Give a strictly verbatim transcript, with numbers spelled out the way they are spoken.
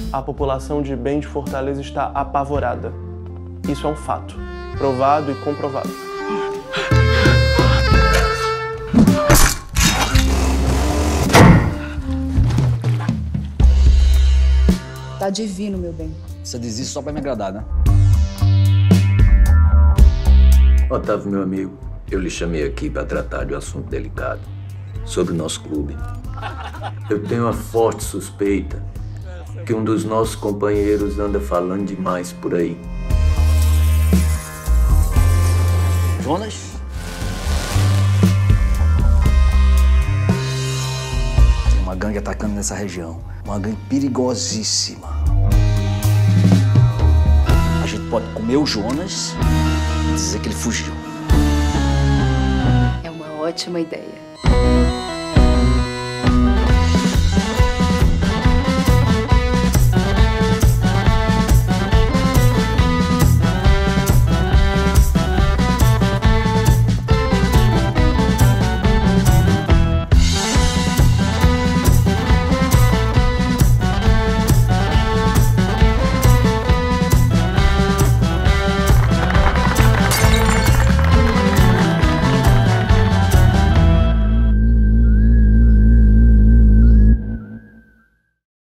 A população de bem de Fortaleza está apavorada. Isso é um fato, provado e comprovado. Tá divino, meu bem. Você diz isso só pra me agradar, né? Otávio, meu amigo, eu lhe chamei aqui para tratar de um assunto delicado sobre o nosso clube. Eu tenho uma forte suspeita que um dos nossos companheiros anda falando demais por aí. Jonas? Tem uma gangue atacando nessa região. Uma gangue perigosíssima. A gente pode comer o Jonas e dizer que ele fugiu. É uma ótima ideia.